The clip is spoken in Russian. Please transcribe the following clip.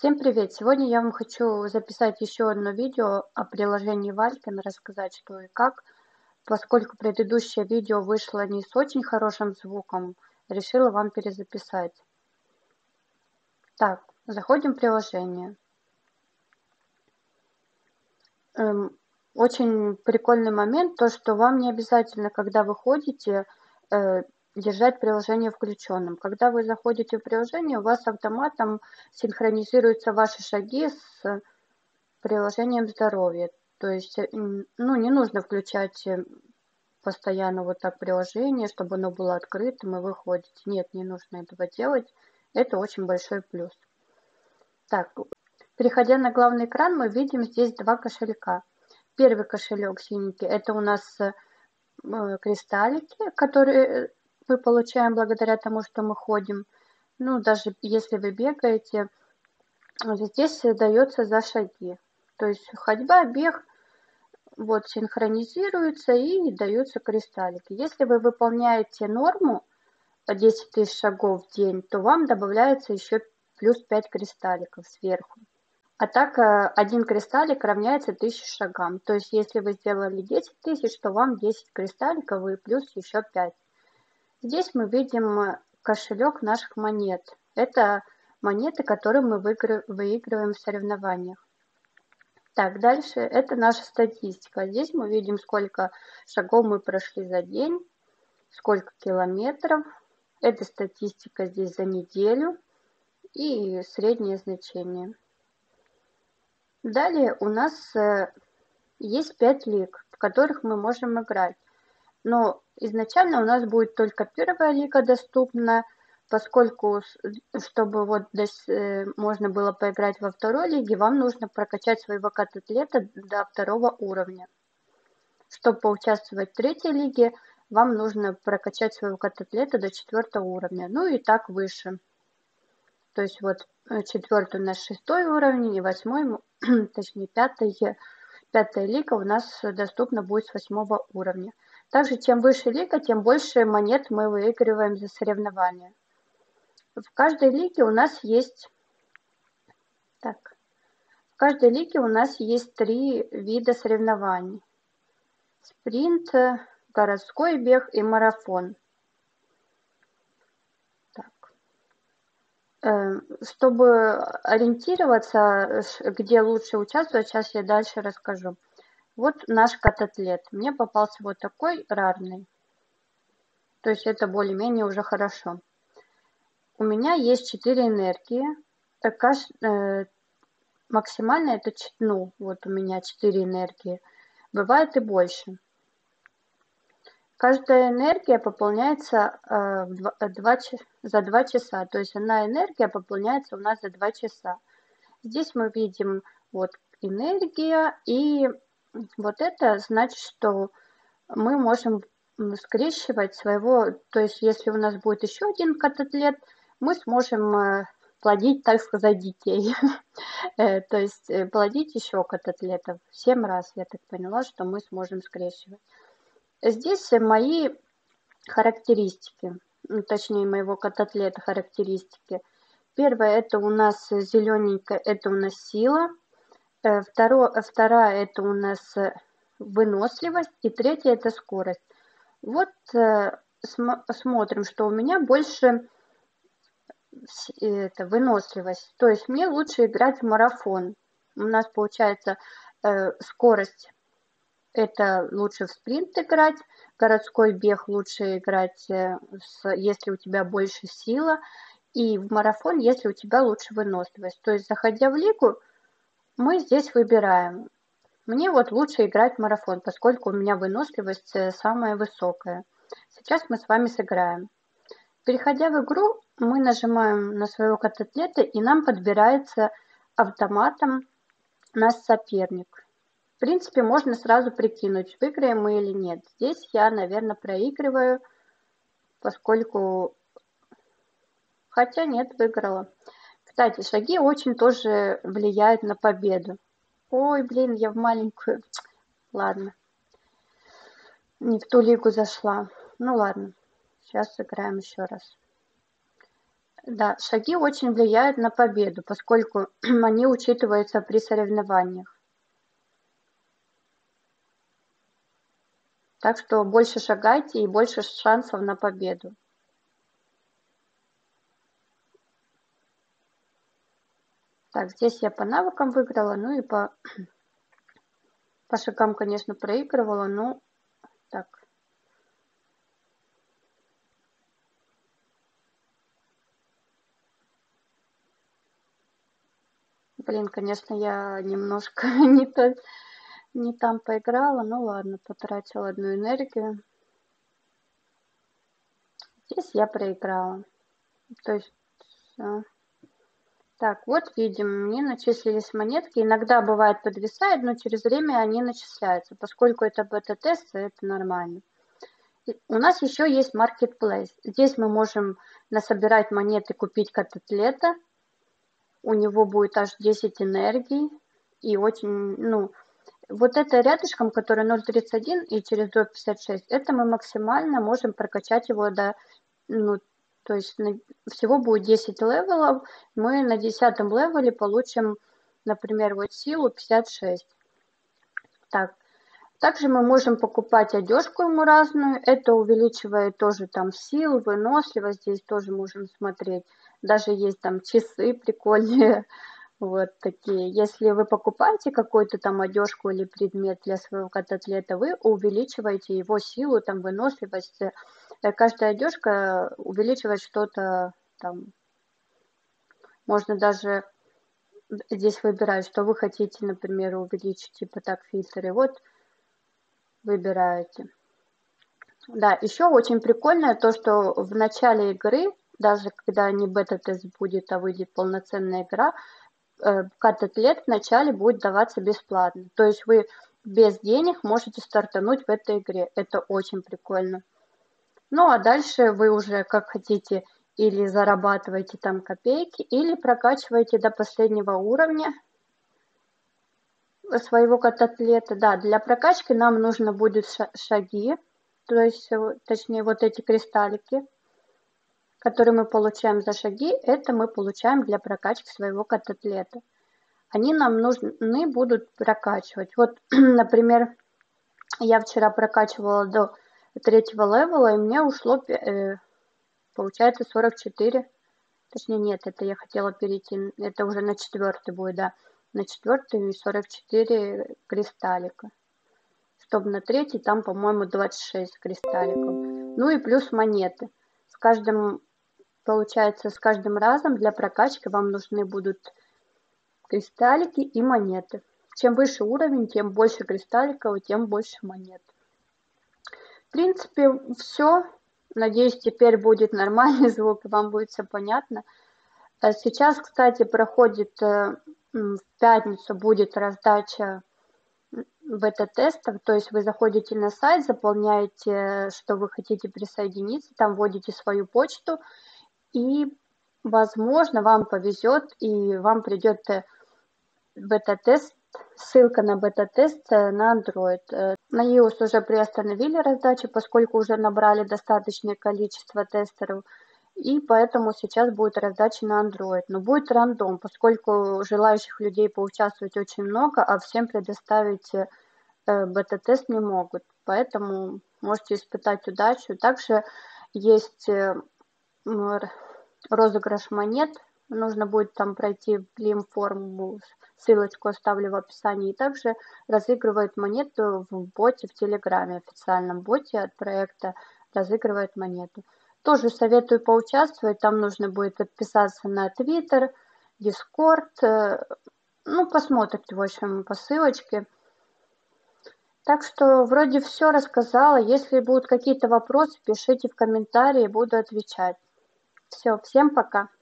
Всем привет! Сегодня я вам хочу записать еще одно видео о приложении Валькин, рассказать что и как. Поскольку предыдущее видео вышло не с очень хорошим звуком, решила вам перезаписать. Так, заходим в приложение. Очень прикольный момент, то что вам не обязательно, когда вы ходите, держать приложение включенным. Когда вы заходите в приложение, у вас автоматом синхронизируются ваши шаги с приложением здоровья. То есть, ну, не нужно включать постоянно вот так приложение, чтобы оно было открытым и вы ходите. Нет, не нужно этого делать. Это очень большой плюс. Так, переходя на главный экран, мы видим здесь два кошелька. Первый кошелек синенький, это у нас кристаллики, которые мы получаем благодаря тому, что мы ходим. Ну, даже если вы бегаете, здесь дается за шаги. То есть ходьба, бег, вот синхронизируются и даются кристаллики. Если вы выполняете норму 10 тысяч шагов в день, то вам добавляется еще плюс 5 кристалликов сверху. А так один кристаллик равняется 1000 шагам. То есть если вы сделали 10 тысяч, то вам 10 кристалликов и плюс еще 5. Здесь мы видим кошелек наших монет. Это монеты, которые мы выигрываем в соревнованиях. Так, дальше это наша статистика. Здесь мы видим, сколько шагов мы прошли за день, сколько километров. Это статистика здесь за неделю и среднее значение. Далее у нас есть 5 лиг, в которых мы можем играть. Но изначально у нас будет только первая лига доступна, поскольку, чтобы вот можно было поиграть во второй лиге, вам нужно прокачать своего кат-атлета до 2 уровня. Чтобы поучаствовать в третьей лиге, вам нужно прокачать своего кат-атлета до 4 уровня, ну и так выше. То есть вот 4 у нас 6 уровень и 8, точнее 5 лига у нас доступна будет с 8 уровня. Также чем выше лига, тем больше монет мы выигрываем за соревнования. В каждой лиге у нас есть 3 вида соревнований. Спринт, городской бег и марафон. Чтобы ориентироваться, где лучше участвовать, сейчас я дальше расскажу. Вот наш кат-атлет. Мне попался вот такой рарный. То есть это более-менее уже хорошо. У меня есть 4 энергии. Максимально это, ну, вот у меня 4 энергии. Бывает и больше. Каждая энергия пополняется за 2 часа. То есть одна энергия пополняется у нас за 2 часа. Здесь мы видим вот энергия, и вот это значит, что мы можем скрещивать своего, то есть если у нас будет еще один кат-атлет, мы сможем плодить, так сказать, детей. То есть плодить еще кат-атлетов 7 раз, я так поняла, что мы сможем скрещивать. Здесь мои характеристики, точнее моего кат-атлета характеристики. Первое это у нас зелененькая, это у нас сила. Вторая это у нас выносливость. И третья это скорость. Вот смотрим, что у меня больше выносливость. То есть мне лучше играть в марафон. У нас получается скорость. Это лучше в спринт играть, городской бег лучше играть, если у тебя больше сила, и в марафон, если у тебя лучше выносливость. То есть, заходя в лигу, мы здесь выбираем. Мне вот лучше играть в марафон, поскольку у меня выносливость самая высокая. Сейчас мы с вами сыграем. Переходя в игру, мы нажимаем на своего кат-атлета, и нам подбирается автоматом наш соперник. В принципе, можно сразу прикинуть, выиграем мы или нет. Здесь я, наверное, проигрываю, поскольку... Хотя нет, выиграла. Кстати, шаги очень тоже влияют на победу. Ой, блин, я в маленькую... Ладно. Не в ту лигу зашла. Ну ладно, сейчас сыграем еще раз. Да, шаги очень влияют на победу, поскольку они учитываются при соревнованиях. Так что больше шагайте и больше шансов на победу. Так, здесь я по навыкам выиграла, ну и по шагам, конечно, проигрывала, но так. Блин, конечно, я немножко не там поиграла, ну ладно, потратила одну энергию. Здесь я проиграла. То есть, так, вот видим, мне начислились монетки. Иногда бывает подвисает, но через время они начисляются. Поскольку это бета-тест, это нормально. У нас еще есть Marketplace. Здесь мы можем насобирать монеты, купить котлета. У него будет аж 10 энергий. И очень, ну, вот это рядышком, который 0.31 и через 2.56, это мы максимально можем прокачать его до, ну, то есть всего будет 10 левелов. Мы на 10-м левеле получим, например, вот силу 56. Так, также мы можем покупать одежку ему разную. Это увеличивает тоже там силу, выносливость. Здесь тоже можем смотреть. Даже есть там часы прикольные. Вот такие. Если вы покупаете какую-то там одежку или предмет для своего котлета, вы увеличиваете его силу, там, выносливость. Каждая одежка увеличивает что-то там. Можно даже здесь выбирать, что вы хотите, например, увеличить, типа так, фильтры. Вот выбираете. Да, еще очень прикольно то, что в начале игры, даже когда не бета-тест будет, а выйдет полноценная игра, кат-атлет вначале будет даваться бесплатно. То есть вы без денег можете стартануть в этой игре. Это очень прикольно. Ну а дальше вы уже как хотите или зарабатываете там копейки, или прокачиваете до последнего уровня своего кат-атлета. Да, для прокачки нам нужно будет шаги, то есть, точнее, вот эти кристаллики, которые мы получаем за шаги, это мы получаем для прокачки своего кат-атлета. Они нам нужны будут прокачивать. Вот, например, я вчера прокачивала до 3-го левела, и мне ушло, получается, 44. Точнее, нет, это я хотела перейти, это уже на 4-й будет, да. На 4-й 44 кристаллика. Чтобы на 3-й там, по-моему, 26 кристалликов. Ну и плюс монеты. С каждым, получается, с каждым разом для прокачки вам нужны будут кристаллики и монеты. Чем выше уровень, тем больше кристалликов, тем больше монет. В принципе, все. Надеюсь, теперь будет нормальный звук, и вам будет все понятно. Сейчас, кстати, проходит в пятницу будет раздача бета-тестов, то есть вы заходите на сайт, заполняете, что вы хотите присоединиться, там вводите свою почту, и, возможно, вам повезет, и вам придет бета-тест, ссылка на бета-тест на Android. На iOS уже приостановили раздачу, поскольку уже набрали достаточное количество тестеров, и поэтому сейчас будет раздача на Android. Но будет рандом, поскольку желающих людей поучаствовать очень много, а всем предоставить бета-тест не могут. Поэтому можете испытать удачу. Также есть розыгрыш монет. Нужно будет там пройти в форму, ссылочку оставлю в описании. И также разыгрывают монету в боте в Телеграме, официальном боте от проекта разыгрывает монету. Тоже советую поучаствовать. Там нужно будет подписаться на Twitter, Discord. Ну, посмотрите, в общем, по ссылочке. Так что вроде все рассказала. Если будут какие-то вопросы, пишите в комментарии, буду отвечать. Все, всем пока.